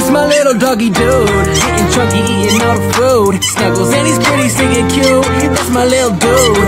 That's my little doggy dude, getting chunky, eating all the food. Snuggles and he's pretty stinking cute. That's my little dude.